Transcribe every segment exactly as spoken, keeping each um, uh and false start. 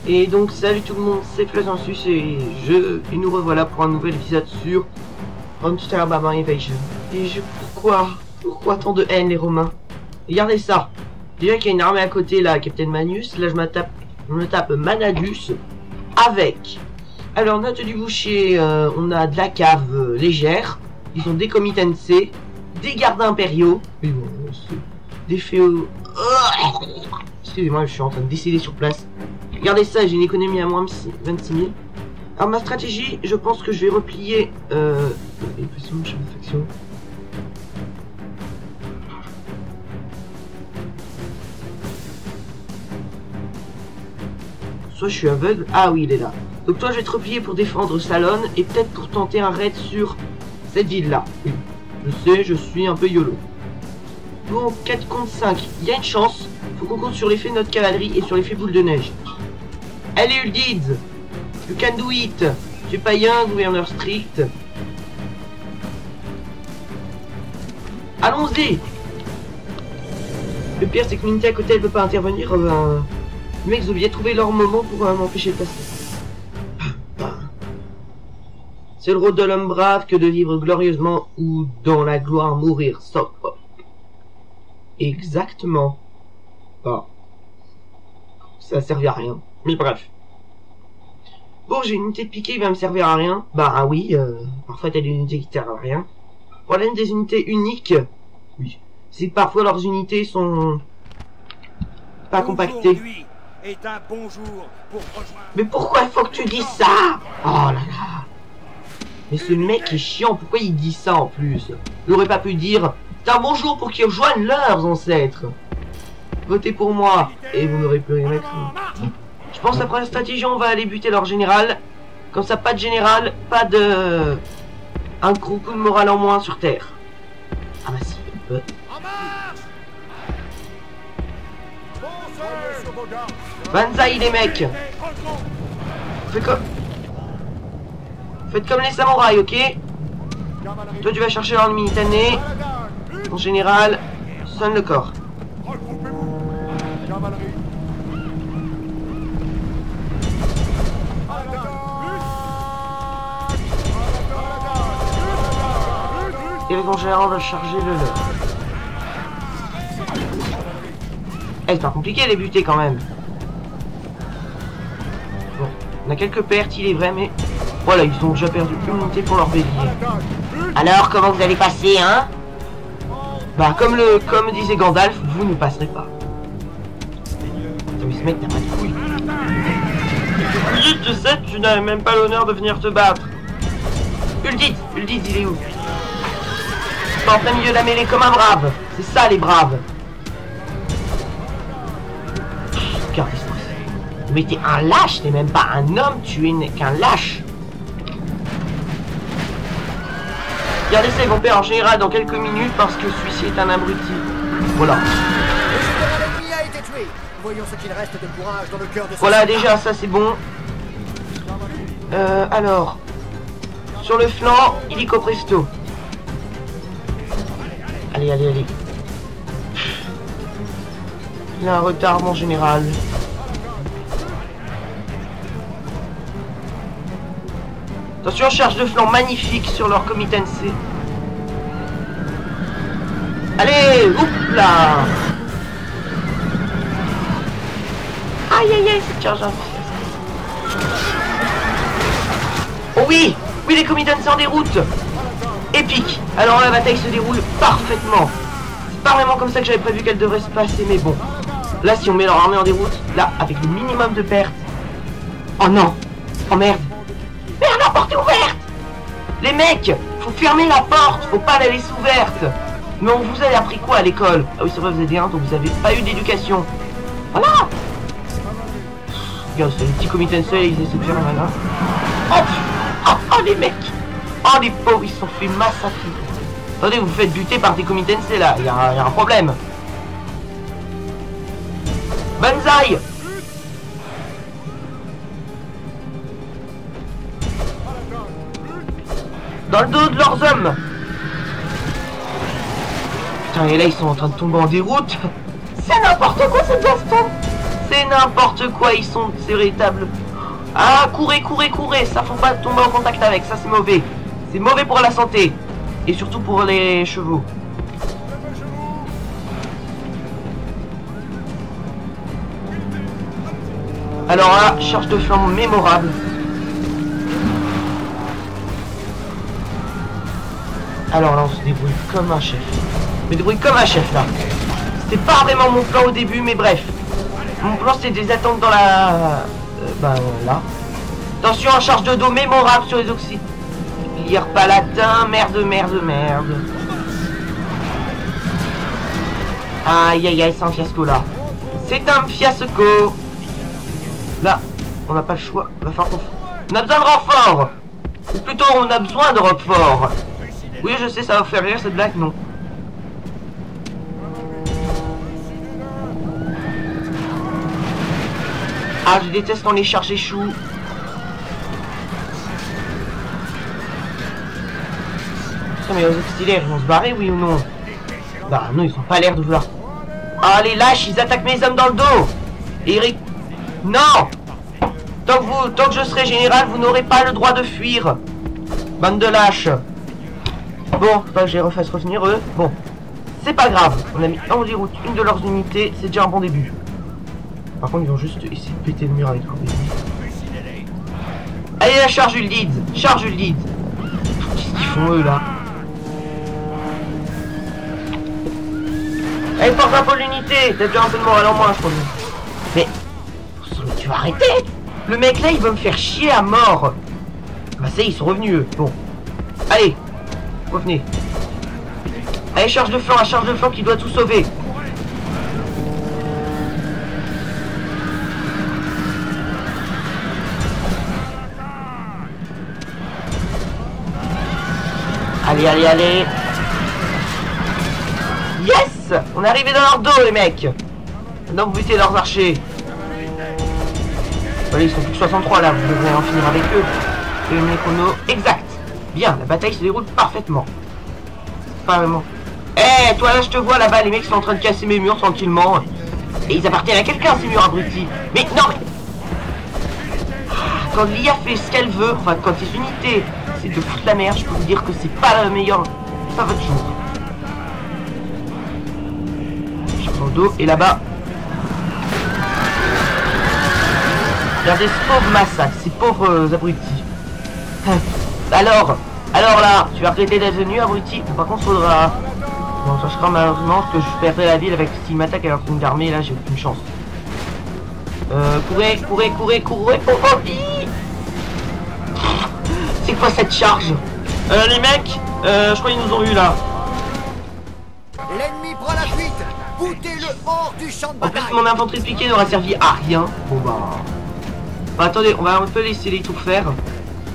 Et donc salut tout le monde, c'est Flazensus et je et nous revoilà pour un nouvel épisode sur Monster Baba Invasion. Et je pourquoi pourquoi tant de haine les Romains? Regardez ça. Déjà qu'il y a une armée à côté là, Captain Manus, là je me tape je me tape Manadus avec. Alors note du boucher, euh, on a de la cave euh, légère, ils ont des comitences, des gardes impériaux, et bon, des féo. Excusez-moi, je suis en train de décéder sur place. Regardez ça, j'ai une économie à moins vingt-six mille. Alors ma stratégie, je pense que je vais replier... Euh... faction. Soit je suis aveugle... Ah oui, il est là. Donc toi, je vais te replier pour défendre Salon et peut-être pour tenter un raid sur cette ville-là. Oui, je sais, je suis un peu YOLO. Bon, quatre contre cinq, il y a une chance. Faut qu'on compte sur l'effet de notre cavalerie et sur l'effet boule de neige. Allez Uldids, you can do it. Tu es pas un gouverneur strict. Allons-y. Le pire c'est que l'unité à côté elle peut pas intervenir. Euh, les mecs ils ont bien trouvé leur moment pour euh, m'empêcher de passer. C'est le rôle de l'homme brave que de vivre glorieusement ou dans la gloire mourir sobre. Exactement. Bah, ça servait à rien. Mais bref. Bon, j'ai une unité de piqué qui va me servir à rien. Bah ah oui, euh, parfois t'as des unités qui servent à rien. Le problème des unités uniques, oui, c'est que parfois leurs unités sont pas compactées. Est un bon jour pour rejoindre... Mais pourquoi il faut que tu dises ça? Oh là là. Mais ce mec est chiant, pourquoi il dit ça en plus? Il aurait pas pu dire c'est un bon jour pour qu'ils rejoignent leurs ancêtres. Votez pour moi et vous n'aurez plus rien à craindre. Je pense après la stratégie on va aller buter leur général. Comme ça pas de général, pas de... un gros coup de morale en moins sur terre. Ah bah si, on peut. Banzai les mecs. Faites comme... Faites comme les samouraïs, ok? Toi tu vas chercher leur militané. En général, sonne le corps. Et le grand général va charger le leur. Eh, c'est pas compliqué les buter quand même. Bon, on a quelques pertes, il est vrai, mais voilà, ils ont déjà perdu une montée pour leur bélier. Alors, comment vous allez passer, hein? Bah, comme le, comme disait Gandalf, vous ne passerez pas. Mais ce mec, t'as pas de couilles. Uldid, tu sais, tu n'as même pas l'honneur de venir te battre. Uldid, Uldid, il est où? T'es en plein milieu de la mêlée comme un brave. C'est ça, les braves. Regardez ça. Mais t'es un lâche, t'es même pas un homme, tu es qu'un lâche. Regardez ça, ils vont perdre en général dans quelques minutes parce que celui-ci est un abruti. Voilà. Voilà, déjà, ça c'est bon. Euh, alors. Sur le flanc, illico presto. Allez, allez, allez. Il a un retard, mon général. Attention, charge de flanc magnifique sur leur comitenance. Allez, oups là. Aïe aïe aïe, cette charge. Oh oui, oui, les comitenance en déroute. Épique. Alors la bataille se déroule parfaitement. C'est pas vraiment comme ça que j'avais prévu qu'elle devrait se passer, mais bon. Là, si on met leur armée en déroute, là, avec le minimum de pertes. Oh non. Oh merde. Merde, la porte est ouverte. Les mecs, faut fermer la porte, faut pas la laisser ouverte. Mais on vous a appris quoi à l'école? Ah oui, ça va, vous êtes un, donc vous avez pas eu d'éducation. Voilà. Regarde, c'est les petits comités de seuil, ils essaient de faire un malin. Oh, oh, oh, les mecs. Oh, les pauvres, ils se sont fait massacrer. Attendez, vous vous faites buter par des comités là, il y, y a un problème. Banzai. Dans le dos de leurs hommes. Putain, et là ils sont en train de tomber en déroute. C'est n'importe quoi cette baston. C'est n'importe quoi, ils sont... C'est véritable... Ah, courez, courez, courez. Ça, faut pas tomber en contact avec, ça c'est mauvais. C'est mauvais pour la santé. Et surtout pour les chevaux. Alors là, charge de flanc mémorable. Alors là, on se débrouille comme un chef. On se débrouille comme un chef là. C'était pas vraiment mon plan au début, mais bref. Mon plan c'était de les attendre dans la... Euh, bah là. Attention, en charge de dos mémorable sur les auxiliaires palatins. Merde, merde, merde. Aïe, aïe, aïe, c'est un fiasco là. C'est un fiasco. Là, on n'a pas le choix. Va falloir qu'on... On a besoin de renfort. Ou plutôt, on a besoin de renfort. Oui, je sais, ça va vous faire rire cette blague, non. Ah, je déteste quand les charges échouent. Putain, mais les auxiliaires, ils vont se barrer, oui ou non? Bah non, ils ont pas l'air de vouloir. Ah, les lâches, ils attaquent mes hommes dans le dos. Eric... Non. Tant que, vous, tant que je serai général, vous n'aurez pas le droit de fuir. Bande de lâches. Bon, pas que je les refasse revenir eux. Bon, c'est pas grave. On a mis en déroute une de leurs unités, c'est déjà un bon début. Par contre, ils vont juste essayer de péter le mur avec leur bébé. Allez, la charge le lead. Charge le lead. Qu'est-ce qu'ils font eux là? Allez, porte un peu l'unité. T'as déjà un peu de morale en moins, je crois. Mais... Tu vas arrêter? Le mec là, il va me faire chier à mort. Bah ça y est, ils sont revenus eux. Bon. Allez. Revenez. Allez, charge de flanc, la charge de flanc qui doit tout sauver. Allez, allez, allez. Yes! On est arrivé dans leur dos, les mecs. Maintenant, vous butez leurs archers. Allez, ils sont plus que soixante-trois là, vous devrez en finir avec eux. Et le chrono exact. Bien, la bataille se déroule parfaitement. Pas vraiment. Eh, hey, toi là, je te vois là-bas, les mecs sont en train de casser mes murs tranquillement. Et ils appartiennent à quelqu'un, ces murs abrutis. Mais non, mais... Quand l'I A fait ce qu'elle veut, enfin, quand les unités, c'est de foutre la merde, je peux vous dire que c'est pas le meilleur... C'est pas votre jour. Je prends le dos, et là-bas... Regardez ce pauvre massacre, ces pauvres euh, abrutis. Alors, alors là, tu vas arrêter d'être venu, abruti. Par contre, faudra... Bon, ça sera malheureusement que je perdrai la ville avec s'il m'attaque alors qu'une armée, là, j'ai aucune chance. Euh, courez, courez, courez, courez, oh, oh, hi. C'est quoi cette charge? Euh, les mecs, euh, je crois qu'ils nous ont eu là. L'ennemi prend la fuite. Boutez-le hors du champ de En bataille. plus, mon infanterie piquée n'aura servi à rien. Bon bah... Bah, attendez, on va un peu laisser les tours faire. Bon,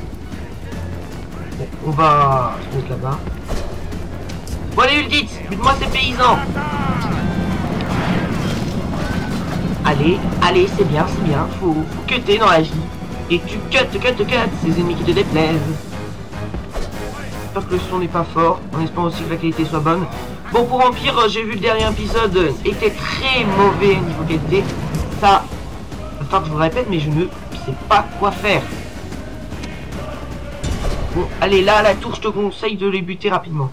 on va se mettre là-bas. Bon allez Ulditz, bute-moi ces paysans. Allez, allez, c'est bien, c'est bien. Faut, faut cutter dans la vie. Et tu cut, cut, cut ces ennemis qui te déplaisent. J'espère que le son n'est pas fort. En espérant aussi que la qualité soit bonne. Bon, pour Empire, j'ai vu le dernier épisode était très mauvais niveau qualité. Ça, enfin, je vous répète, mais je ne sais pas quoi faire. Bon, allez, là, à la tour, je te conseille de les buter rapidement.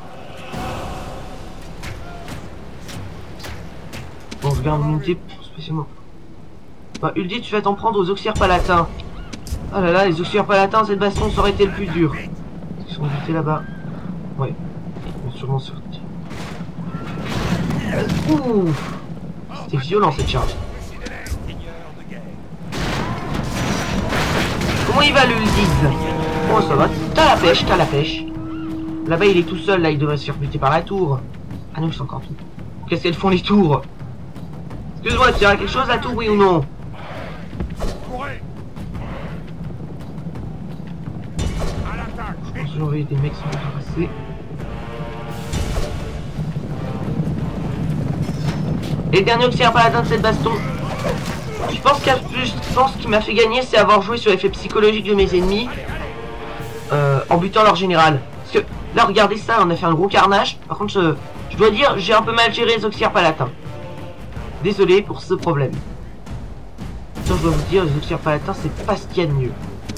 Bon, je garde une unité spécialement. Bah, Ulditz, tu vas t'en prendre aux auxiliaires palatins. Oh là là, les auxiliaires palatins, cette baston, ça aurait été le plus dur. Ils sont butés là-bas. Ouais, ils vont sûrement sortir. Ouh, c'était violent cette charge. Comment il va le Ulditz? Oh, ça va, t'as la pêche, t'as la pêche. Là-bas, il est tout seul, là, il devrait se faire buter par la tour. Ah non, ils sont encore tout. Qu'est-ce qu'elles font les tours? Excuse-moi, tu diras quelque chose la tour, oui ou non? Je pense que j'aurais des mecs qui sont passés. Et dernier auxiliaire paladin de cette baston. Je pense qu'à plus, je pense qu'il m'a fait gagner, c'est avoir joué sur l'effet psychologique de mes ennemis euh, en butant leur général. Parce que là, regardez ça, on a fait un gros carnage. Par contre, je, je dois dire, j'ai un peu mal géré les auxiliaires palatins. Désolé pour ce problème. temps, je dois vous dire, les autres palatins, c'est pas ce qu'il y a de mieux.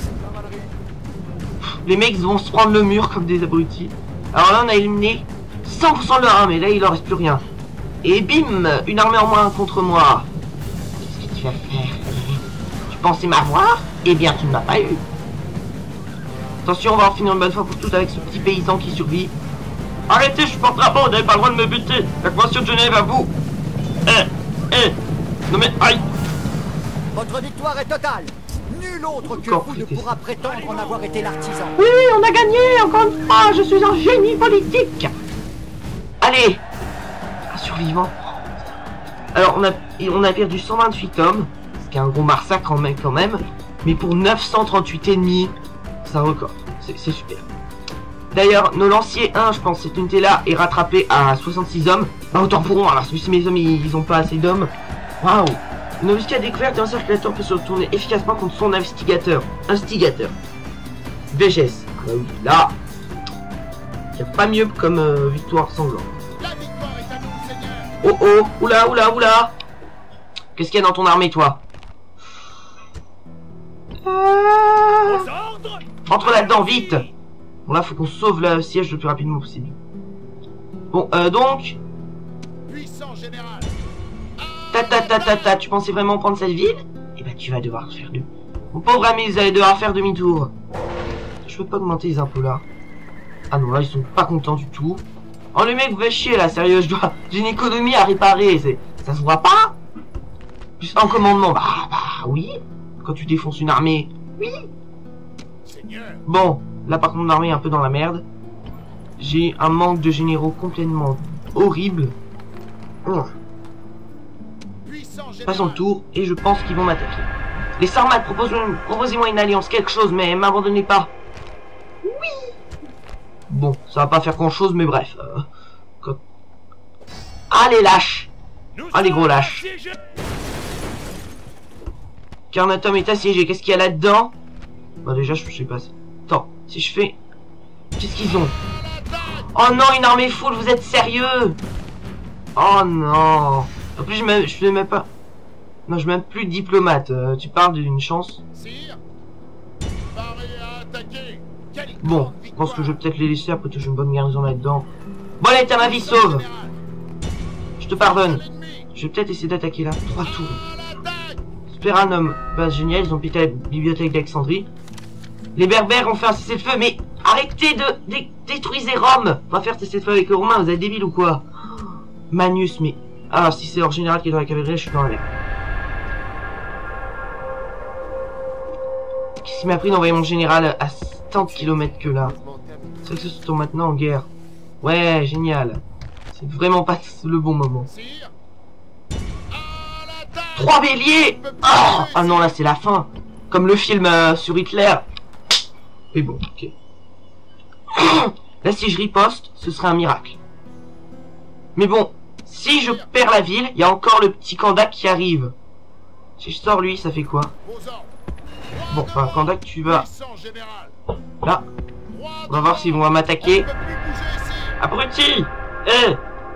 Les mecs vont se prendre le mur comme des abrutis. Alors là, on a éliminé cent pour cent de leur armée. Là, il leur reste plus rien. Et bim, une armée en moins contre moi. Qu'est-ce que tu vas faire? Tu pensais m'avoir? Eh bien, tu ne m'as pas eu. Attention, on va en finir une bonne fois pour toutes avec ce petit paysan qui survit. Arrêtez, je suis porte-drapeau, vous n'avez pas le droit de me buter. La Convention de Genève à vous. Eh, eh, non mais, aïe. Votre victoire est totale. Nul autre que vous ne pourra prétendre en avoir été l'artisan. Oui, on a gagné, encore une fois, je suis un génie politique. Allez, un survivant. Alors, on a, on a perdu cent vingt-huit hommes, ce qui est un gros massacre quand même, quand même. Mais pour neuf cent trente-huit ennemis, c'est un record, c'est super. D'ailleurs, nos lanciers un, je pense, cette unité-là est rattrapée à soixante-six hommes. Bah, autant pour moi, alors si mes hommes, ils, ils ont pas assez d'hommes. Waouh. Une novice qui a découvert qu'un circulateur peut se retourner efficacement contre son instigateur. Instigateur. V G S. Ah bah oui, là, il n'y a pas mieux comme euh, victoire sanglante. Oh oh, oula, oula, oula. Qu'est-ce qu'il y a dans ton armée, toi? euh... Entre là-dedans, vite. Bon, là, faut qu'on sauve le siège le plus rapidement possible. Bon, euh, donc... Puissant général. Ta ta ta ta ta, tu pensais vraiment prendre cette ville? Eh ben tu vas devoir faire deux. Mon pauvre ami, vous allez devoir faire demi-tour. Je peux pas augmenter les impôts là. Ah non, là ils sont pas contents du tout. Oh les mecs, vous faites chier là, sérieux, je dois... J'ai une économie à réparer, c'est... Ça se voit pas? Plus un commandement, bah bah oui. Quand tu défonces une armée, oui. Bon, là par contre l'armée est un peu dans la merde. J'ai un manque de généraux complètement horrible. Oh. Passons le tour, et je pense qu'ils vont m'attaquer. Les Sarmates, proposez-moi une alliance, quelque chose, mais m'abandonnez pas. Oui. Bon, ça va pas faire grand chose, mais bref. Euh, quand... Ah les lâches. Ah les gros lâches. Carnatum est assiégé, qu'est-ce qu'il y a là-dedans? Bah déjà, je sais pas. Attends, si je fais... Qu'est-ce qu'ils ont? Oh non, une armée full, vous êtes sérieux? Oh non. En plus, je ne fais même pas... Non, je suis même plus diplomate. Euh, tu parles d'une chance. Bon, je pense que je vais peut-être les laisser. Après, j'ai une bonne garnison là-dedans. Bon, allez, t'as ma vie sauve. Je te pardonne. Je vais peut-être essayer d'attaquer là. Trois tours. Spéranum. Bah, génial, ils ont pété la bibliothèque d'Alexandrie. Les Berbères ont fait un cessez-le-feu, mais arrêtez de, de détruire Rome. On va faire cessez-le-feu avec les Romains, vous êtes débiles ou quoi? Manius, mais... Ah, si c'est leur général qui est dans la cavalerie, je suis dans la merde. Qu'est-ce qui m'a pris d'envoyer mon général à tant de kilomètres que là? C'est vrai que ce sont maintenant en guerre. Ouais, génial. C'est vraiment pas le bon moment. Trois béliers. Oh ah non, là c'est la fin. Comme le film euh, sur Hitler. Mais bon, ok. Là si je riposte, ce serait un miracle. Mais bon, si je perds la ville, il y a encore le petit Kandak qui arrive. Si je sors lui, ça fait quoi? Bon, enfin, Kandak, tu vas... Là. On va voir s'ils vont m'attaquer. Abruti. Eh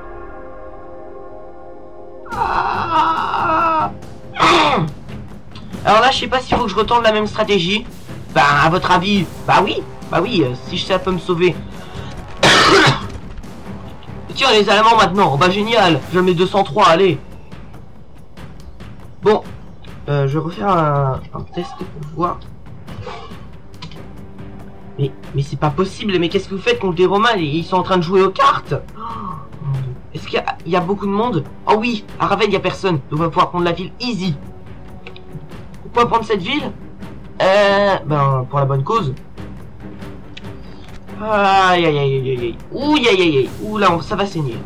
ah. Alors là, je sais pas s'il faut que je retente la même stratégie. Bah, à votre avis, bah oui. Bah oui, euh, si ça peut me sauver. Tiens, les Allemands maintenant. Oh, bah génial. Je mets deux cent trois, allez. Bon. Euh, je vais refaire un, un test pour voir. Mais, mais c'est pas possible. Mais qu'est-ce que vous faites contre les Romains? Ils sont en train de jouer aux cartes. Est-ce qu'il y, y a beaucoup de monde? Oh oui, à Ravenne, il n'y a personne. Donc on va pouvoir prendre la ville easy. Pourquoi prendre cette ville? Euh, ben, pour la bonne cause. Aïe, aïe, aïe, aïe, aïe. Ouh, aïe, aïe, aïe. Ouh, là, on, ça va saigner.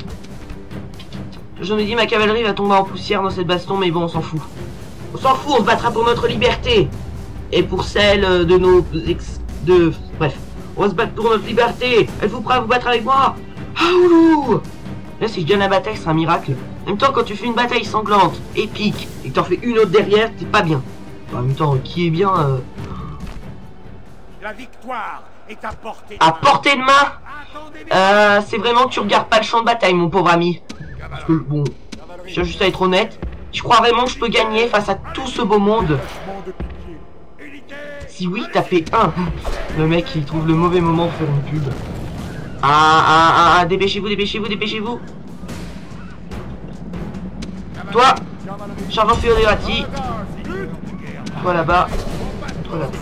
Je me dis, ma cavalerie va tomber en poussière dans cette baston, mais bon, on s'en fout. On s'en fout, on se battra pour notre liberté. Et pour celle de nos ex... de... Bref. On va se battre pour notre liberté. Êtes-vous prêts à vous battre avec moi? Ah, oulou. Là, si je gagne la bataille, c'est un miracle. En même temps, quand tu fais une bataille sanglante, épique, et que t'en fais une autre derrière, c'est pas bien. En même temps, qui est bien... Euh... La victoire est à portée de à main. portée de main. Euh, c'est vraiment que tu regardes pas le champ de bataille, mon pauvre ami. Parce que, bon, je tiens juste à être honnête. Tu crois vraiment que je peux gagner face à tout ce beau monde? Si oui, t'as fait un. Le mec, il trouve le mauvais moment pour faire une pub. Ah, ah, ah, ah, dépêchez-vous, dépêchez-vous, dépêchez-vous. Toi, Charles Fiorati. Toi là-bas. Toi là-bas.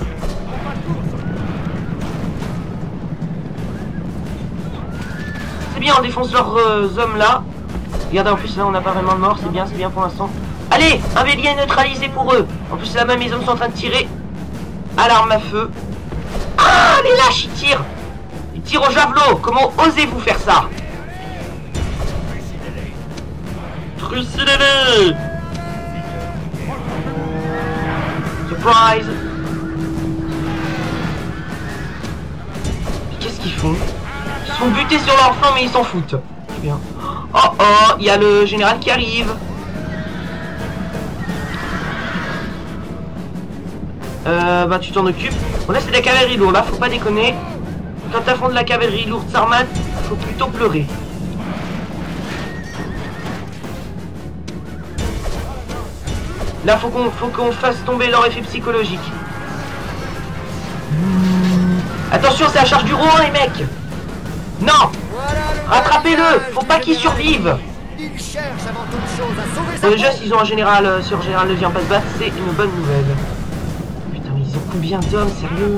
C'est bien, on défonce leurs euh, hommes là. Regardez, en plus là, on n'a pas vraiment de mort. C'est bien, c'est bien pour l'instant. Allez, un bélier neutralisé pour eux. En plus là-bas, mes hommes sont en train de tirer à l'arme à feu. Ah, les lâches, ils tirent. Ils tirent au javelot. Comment osez-vous faire ça? Trucidez-les. Surprise. Qu'est-ce qu'ils font? Ils sont butés sur leur flanc, mais ils s'en foutent. C'est bien. Oh oh, il y a le général qui arrive. Euh, bah tu t'en occupes. Bon là c'est de la cavalerie lourde, là faut pas déconner. Quand t'affrontes de la cavalerie lourde Sarmat, faut plutôt pleurer. Là faut qu'on faut qu'on fasse tomber leur effet psychologique. Attention, c'est la charge du roi les mecs. Non, rattrapez-le, faut pas qu'ils survivent. Dans le jeu, s'ils ont un général euh, sur général ne vient pas se battre, c'est une bonne nouvelle. Putain, mais ils ont combien d'hommes, sérieux?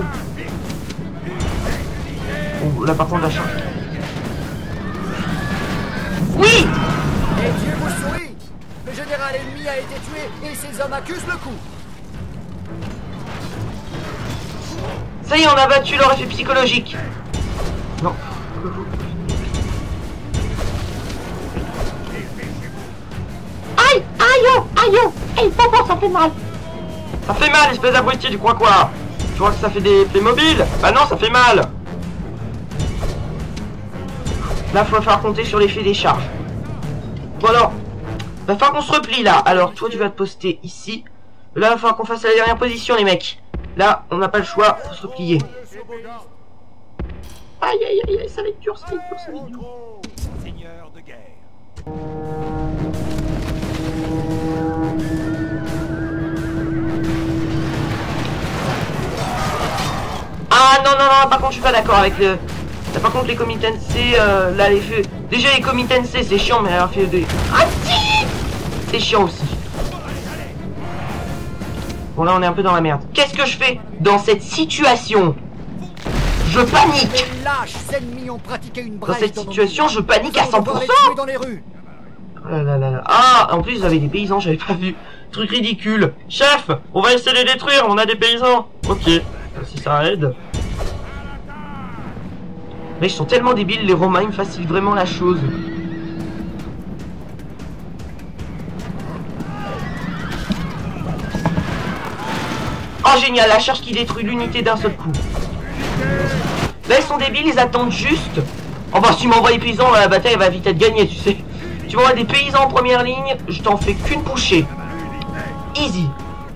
Oh, là par contre la charge. Oui. Et Dieu vous sourit. Le général ennemi a été tué et ses hommes accusent le coup. Ça y est, on a battu leur effet psychologique. Non. Aïe, aïe, oh, aïe, oh. Hey, papa, ça fait mal. Ça fait mal, espèce d'abruti, tu crois quoi? Tu crois que ça fait des Playmobil? Bah non, ça fait mal. Là, il va falloir compter sur l'effet des charges. Bon alors, va falloir qu'on se replie là. Alors, toi, tu vas te poster ici. Là, il va falloir qu'on fasse la dernière position, les mecs. Là, on n'a pas le choix, faut se replier. Aïe, aïe, aïe, aïe, ça va être dur, ça va être dur, ça va être dur. Seigneur de guerre. Ah non, non, non, par contre, je suis pas d'accord avec le... Là, par contre, les comitenses, euh, là, les feux... Déjà, les comitenses, c'est chiant, mais alors, fait des... Ah, si c'est chiant aussi. Bon, là, on est un peu dans la merde. Qu'est-ce que je fais dans cette situation? Je panique. Dans cette situation, je panique à cent pour cent. Oh là là là là. Ah, en plus, vous avez des paysans, j'avais pas vu. Truc ridicule. Chef, on va essayer de les détruire, on a des paysans. Ok, si ça aide. Mais ils sont tellement débiles, les Romains, ils me facilitent vraiment la chose. Oh génial, la charge qui détruit l'unité d'un seul coup. Là ils sont débiles, ils attendent juste. Enfin si tu m'envoies les paysans, la bataille va vite être gagnée, tu sais. Tu m'envoies des paysans en première ligne, je t'en fais qu'une poussée. Easy.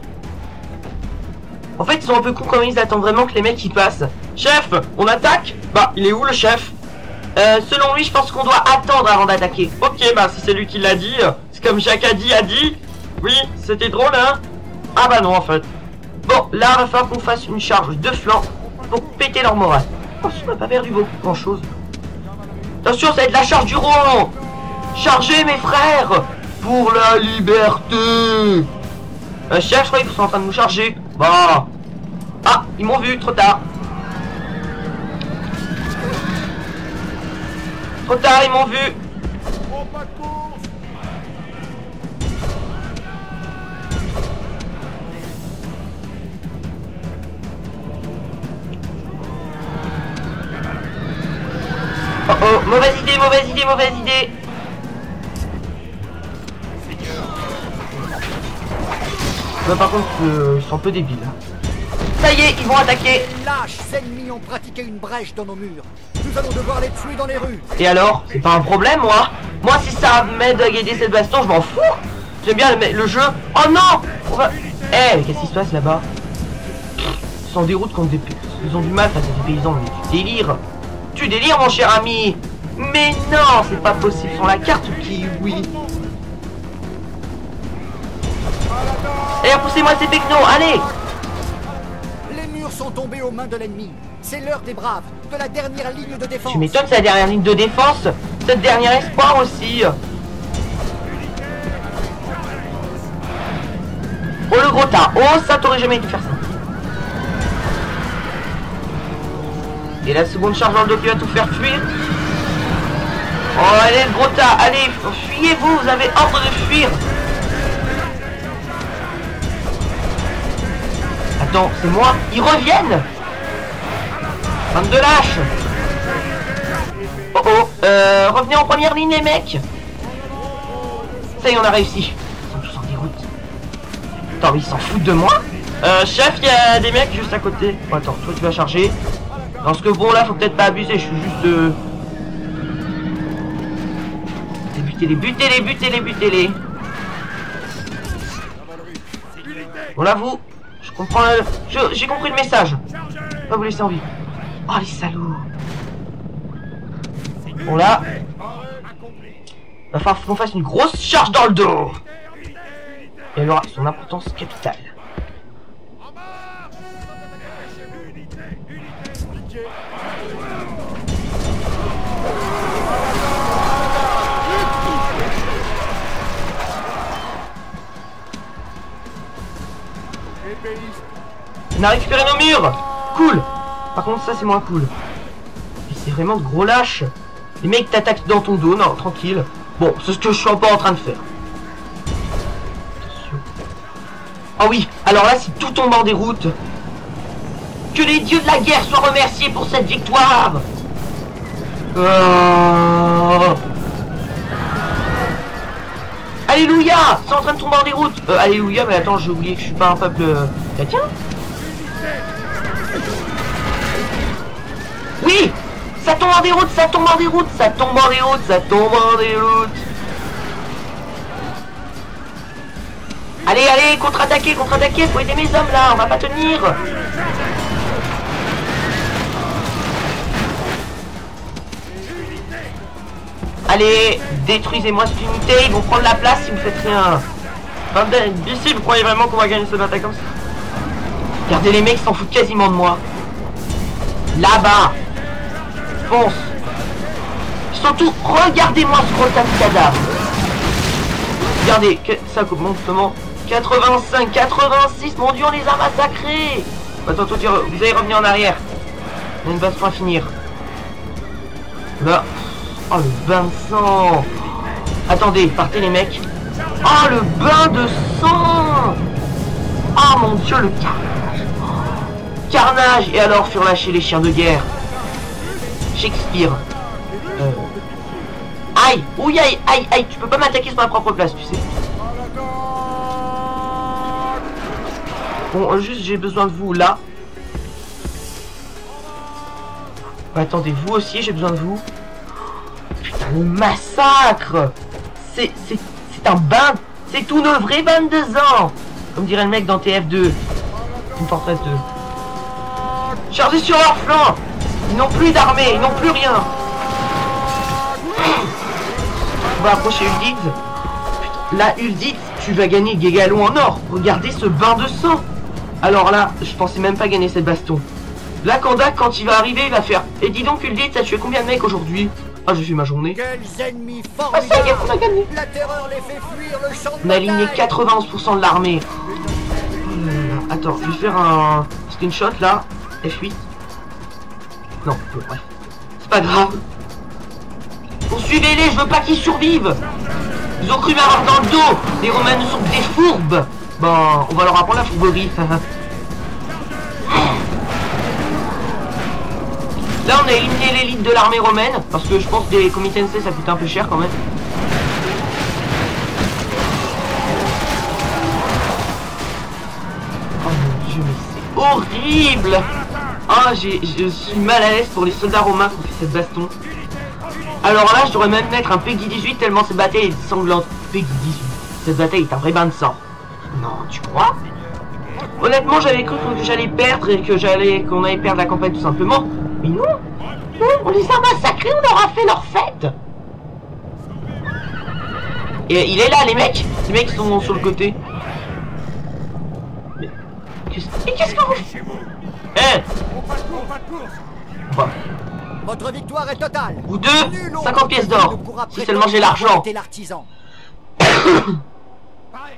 En fait ils sont un peu cons comme ils attendent vraiment que les mecs ils passent. Chef, on attaque? Bah il est où le chef? euh, Selon lui je pense qu'on doit attendre avant d'attaquer. Ok, bah si c'est lui qui l'a dit, c'est comme Jacques a dit, a dit. Oui, c'était drôle hein. Ah bah non en fait. Bon, là, il va falloir qu'on fasse une charge de flanc pour péter leur morale. Oh, on n'a pas perdu beaucoup, grand chose. Attention, ça va être la charge du Rohan. Chargez, mes frères, pour la liberté. Euh, chef, je crois qu'ils sont en train de nous charger. Bah. Ah, ils m'ont vu, trop tard. Trop tard, ils m'ont vu. Oh oh, mauvaise idée, mauvaise idée, mauvaise idée. Bah par contre, euh, ils sont un peu débiles. Ça y est, ils vont attaquer. Les lâches ennemis ont pratiqué une brèche dans nos murs. Nous allons devoir les tuer dans les rues. Et alors, c'est pas un problème, moi. Moi, si ça m'aide à gagner cette baston, je m'en fous. J'aime bien le, le jeu. Oh non, on va... Eh, mais qu'est-ce qui se passe là-bas? Ils sont en déroute contre des... Ils ont du mal face à des paysans, mais tu délires. Tu délires, mon cher ami. Mais non, c'est pas possible. Sur la carte qui, oui. Allez, repoussez-moi ces pecnos, allez. Les murs sont tombés aux mains de l'ennemi. C'est l'heure des braves, de la dernière ligne de défense. Tu m'étonnes, c'est la dernière ligne de défense. C'est le dernier espoir aussi. Oh le gros tas. Oh ça t'aurais jamais dû faire ça. Et la seconde charge dans le dos qui va tout faire fuir. Oh allez le gros tas. Allez, fuyez-vous, vous avez ordre de fuir. Attends, c'est moi. Ils reviennent. Bande de lâches. Oh oh, euh, revenez en première ligne les mecs. Ça y est, on a réussi. Ils sont tous en déroute. Attends, mais ils s'en foutent de moi. Euh, chef, il y a des mecs juste à côté. Bon, attends, toi tu vas charger. Parce que bon, là, faut peut-être pas abuser. Je suis juste... Euh... Butez-les, butez-les, butez-les, butez-les. Bon, là, vous... Je comprends... Le... J'ai compris le message. Pas vous laisser en vie. Oh, les salauds. Bon, là... Va falloir qu'on fasse une grosse charge dans le dos. Et elle aura son importance capitale. On a récupéré nos murs. Cool. Par contre ça c'est moins cool. Et c'est vraiment de gros lâches. Les mecs t'attaquent dans ton dos. Non, tranquille. Bon, c'est ce que je suis pas en train de faire. Attention. Ah oui, alors là si tout tombe en déroute. Que les dieux de la guerre soient remerciés pour cette victoire. Oh. Alléluia. C'est en train de tomber en déroute. euh, Alléluia, mais attends, j'ai oublié que je suis pas un peuple euh, chrétien. Oui. Ça tombe en déroute, ça tombe en déroute, ça tombe en déroute, ça tombe en déroute. Allez, allez, contre-attaquer, contre-attaquer, faut aider mes hommes là, on va pas tenir. Allez, détruisez-moi cette unité, ils vont prendre la place si vous faites rien. Enfin, d'ici, vous croyez vraiment qu'on va gagner cette bataille comme ça? Regardez, les mecs s'en foutent quasiment de moi. Là-bas. Fonce. Surtout, regardez-moi ce gros tas de cadavres. Regardez, que, ça monte comment? quatre-vingt-cinq, quatre-vingt-six, mon dieu, on les a massacrés. Attends, toi, vous allez revenir en arrière. Il y a une baston à finir. Là. Oh, le bain de sang. Attendez, partez les mecs. Oh, le bain de sang. Oh, mon dieu, le carnage. Carnage. Et alors, furent lâchés les chiens de guerre. Shakespeare. Euh... Aïe, ouille, aïe, aïe, aïe, tu peux pas m'attaquer sur ma propre place, tu sais. Bon, euh, juste j'ai besoin de vous là. Bah, attendez, vous aussi, j'ai besoin de vous. Putain, le massacre. C'est c'est c'est un bain. C'est tout neuf, vrai vingt-deux ans. Comme dirait le mec dans T F deux. Une Fortress deux. Chargez sur leur flanc. Ils n'ont plus d'armée, ils n'ont plus rien. On va approcher Ulditz. Là, Ulditz, tu vas gagner Guégalon en or. Regardez ce bain de sang. Alors là, je pensais même pas gagner cette baston. Là, Kandak, quand il va arriver, il va faire. Et dis donc, Ulditz, t'as tué combien de mecs aujourd'hui? Ah, j'ai fait ma journée. Quels ennemis Ah, ça y est, on a gagné. La terreur les fait fuir le champ de On a aligné bataille. quatre-vingt-onze pour cent de l'armée. Mmh, attends, je vais faire un screenshot là. F huit. Non, bon, bref. C'est pas grave. Poursuivez-les, je veux pas qu'ils survivent. Ils ont cru m'avoir dans le dos. Les Romains ne sont que des fourbes. Bon, on va leur apprendre la fourberie. Là, on a éliminé l'élite de l'armée romaine. Parce que je pense que des comités N C, ça coûte un peu cher quand même. Oh mon dieu, mais c'est horrible. Ah, j'ai, je suis mal à l'aise pour les soldats romains qui ont fait cette baston. Alors là, je devrais même mettre un Peggy dix-huit tellement cette bataille est sanglante. Peggy dix-huit. Cette bataille est un vrai bain de sang. Non, tu crois? Honnêtement, j'avais cru que j'allais perdre et que j'allais, qu'on allait perdre la campagne tout simplement. Mais non, non, on les a massacrés, on leur a fait leur fête. Et il est là, les mecs. Les mecs sont sur le côté. Qu'est-ce qu'est-ce que vous... Chez vous. Eh On pas de course, pas de course. Bah, Votre victoire est totale. vous deux, Nul autre cinquante pièces que d'or. vous ne pourra Si prétendre seulement j'ai l'argent. avoir été l'artisan. Pareil.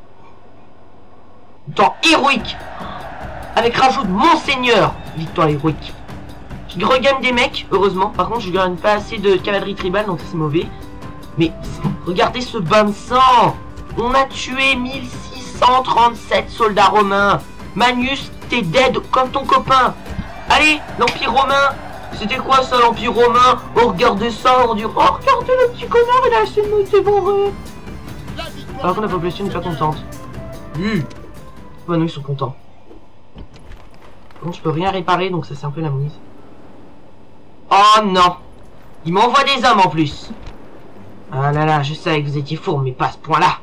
Temps héroïque. Avec rajout de Monseigneur. Victoire héroïque. Je regagne des mecs, heureusement. Par contre, je gagne pas assez de cavalerie tribale, donc c'est mauvais. Mais regardez ce bain de sang. On a tué mille six cent trente-sept soldats romains. Manius, t'es dead comme ton copain. Allez, l'Empire romain. C'était quoi ça, l'Empire romain? Oh, regardez ça, on dit, oh, regardez le petit connard, il a assez de nous dévorer. Par contre, la population n'est pas contente. Oui. Bah, nous, ils sont contents. Par contre, je peux rien réparer, donc ça, c'est un peu la mouise. Oh non. Il m'envoie des hommes en plus. Ah là là, je savais que vous étiez fourbe, mais pas à ce point-là.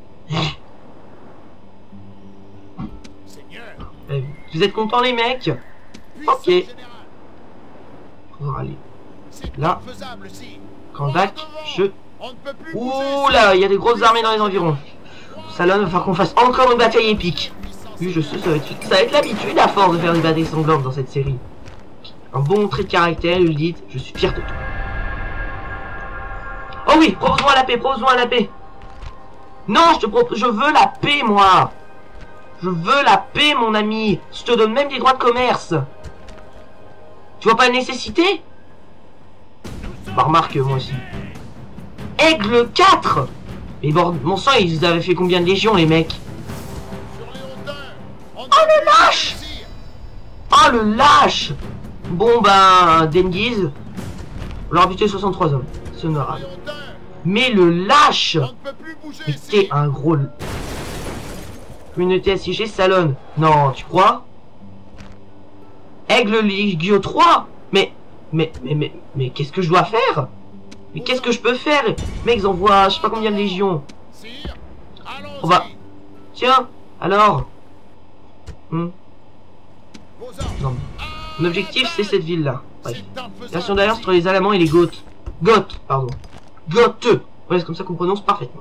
Eh, vous êtes contents, les mecs? Ok. On va aller là. Kandak, je... Ouh là, il y a des grosses armées dans les environs. Salon, il va falloir qu'on fasse encore une bataille épique. Oui, je sais, ça va être, ça va être l'habitude à force de faire des batailles sanglantes dans cette série. Un bon trait de caractère, vous le dites, je suis fier de toi. Oh oui, propose-moi la paix, propose-moi la paix. Non, je te propose, je veux la paix, moi. Je veux la paix, mon ami. Je te donne même des droits de commerce. Tu vois pas la nécessité? Bah remarque, moi aussi. Aigle quatre. Mais bon, mon sang, ils avaient fait combien de légions, les mecs? Oh, le lâche. Oh, le lâche. Bon, ben, Dengiz. On leur a buté soixante-trois hommes. C'est honorable. Mais le lâche. Mais t'es un gros... Communauté assiégée, Salon. Non, tu crois? Aigle Ligio trois. Mais, mais, mais, mais, mais qu'est-ce que je dois faire? Mais qu'est-ce que je peux faire? Mec, ils envoient je sais pas combien de légions. On va... Tiens, alors hmm. Non. Mon objectif, c'est cette ville-là. Bref. Relation d'alliance entre les Alamans et les Goths. Goths, pardon. Goths. Ouais, c'est comme ça qu'on prononce parfaitement.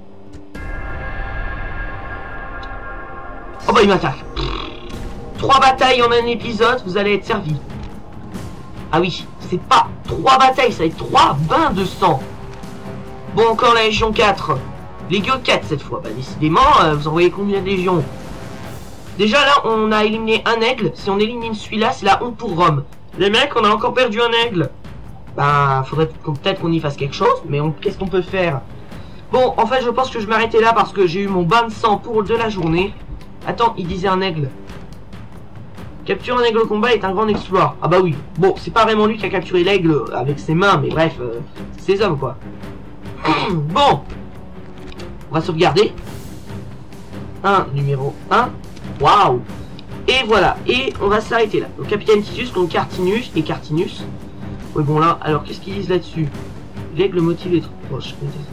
Oh bah, il m'attaque. Trois batailles en un épisode, vous allez être servis. Ah oui, c'est pas trois batailles, ça va être trois bains de sang. Bon, encore la Légion quatre. Légio quatre cette fois. Bah, décidément, euh, vous envoyez combien de légions? Déjà là, on a éliminé un aigle. Si on élimine celui-là, c'est la honte pour Rome. Les mecs, on a encore perdu un aigle. Bah, faudrait peut-être qu'on y fasse quelque chose, mais qu'est-ce qu'on peut faire? Bon, en fait, je pense que je m'arrêtais là parce que j'ai eu mon bain de sang pour de la journée. Attends, il disait un aigle. Capturer un aigle au combat est un grand exploit. Ah bah oui. Bon, c'est pas vraiment lui qui a capturé l'aigle avec ses mains, mais bref, euh, c'est ses hommes quoi. Bon. On va sauvegarder. un, numéro un. Waouh. Et voilà. Et on va s'arrêter là. Donc capitaine Titus contre Cartinus et Cartinus. Oui bon là, alors qu'est-ce qu'ils disent là-dessus? L'aigle motive les troupes proches.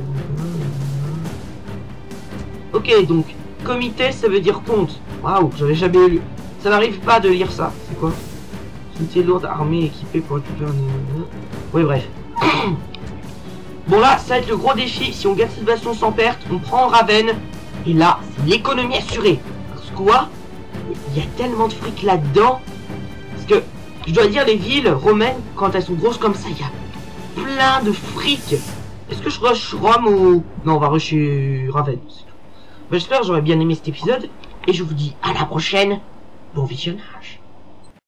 Ok, donc comité ça veut dire compte. Waouh, j'avais jamais lu. Ça n'arrive pas de lire ça. C'est quoi? Unité lourde armée équipée pour récupérer un... Oui bref. Bon là, ça va être le gros défi. Si on gagne cette bastion sans perte, on prend Ravenne. Et là, c'est l'économie assurée. Parce que quoi? Il y a tellement de fric là-dedans. Parce que, je dois dire, les villes romaines, quand elles sont grosses comme ça, il y a plein de fric. Est-ce que je rush Rome ou... Non, on va rusher Ravenne. J'espère que j'aurais bien aimé cet épisode. Et je vous dis à la prochaine. Bon visionnage.